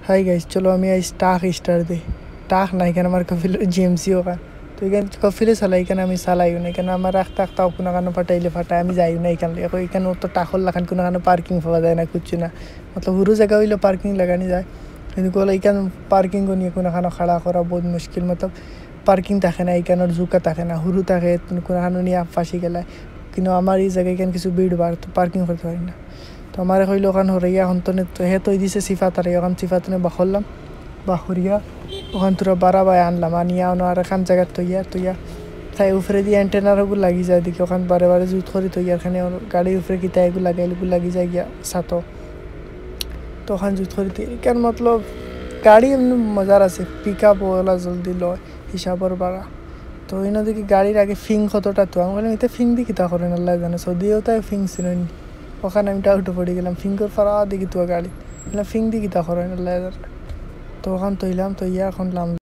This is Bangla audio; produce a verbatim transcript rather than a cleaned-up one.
হাই গাইস, চলো আমি আজ টাক স্টার দিই। টাক না এখানে আমার কফিল জিএমসিও কান, তো এখানে কফিলে চালাই, এখানে আমি চালাইও না। এখানে আমার রাখতে রাখতে কোনো কারণে ফাটাইলে ফাটাই, আমি যাইও না এখানে। এখন এখানে তো টাকর লাগান কোনো কারণে পার্কিং পাওয়া যায় না, কুচ্ছি না। মতলব হুরু জায়গা হইলে পার্কিং লাগানি যায়, কিন্তু বলে এখানে পার্কিং নিয়ে কোনো খানো খাড়া করা বহুত মুশকিল। মতলব পার্কিং থাকে না, এখানের জুকা থাকে না, হুরু থাকে কোনো খানো নিয়ে ফাঁসি গেলায়। কিন্তু আমার এই জায়গায় এখানে কিছু ভিড় বাড়, তো পার্কিং করতে পারি না। তো আমার হইলো ওখান হরিয়া এখন তো হে তৈ দিছে সিফাতারে, ওখান সিফাতনে বাখরলাম, বাহরিয়া ওখান তোরা বাড়া বাই আনলাম, আনিয়া আর এখান জায়গায় তৈয়া তৈয়া তাই উপরে দিয়ে অ্যান্টেনারগুলো লাগি যায় দিকে, ওখান বারে বারে জুত করি তৈয়া এখানে গাড়ির উপরে কিতা এগুলো লাগাই এগুলো লাগি যায় গিয়া সাতো, তো ওখান জুত করি এখান মতলব গাড়ি এমনি মজার আছে, পিক আপ ওলা জলদি লয় হিসাবর বাড়া। তো ওই নদীকে গাড়ির আগে ফিং কতটা, তো আমি বললাম এতে ফিং দিয়ে কিতা করেন আল্লাহ জানে, সৌদিও তাই ফিং ছিল। ওখানে আমি ডাউটে পড়ে গেলাম, ফিঙ্গর ফারা দেখি তো গাড়ি, ফিং দিয়ে কিতা করেন আল্লাহ জানে। তো ওখান তৈলাম, তো ইয়া এখন লাম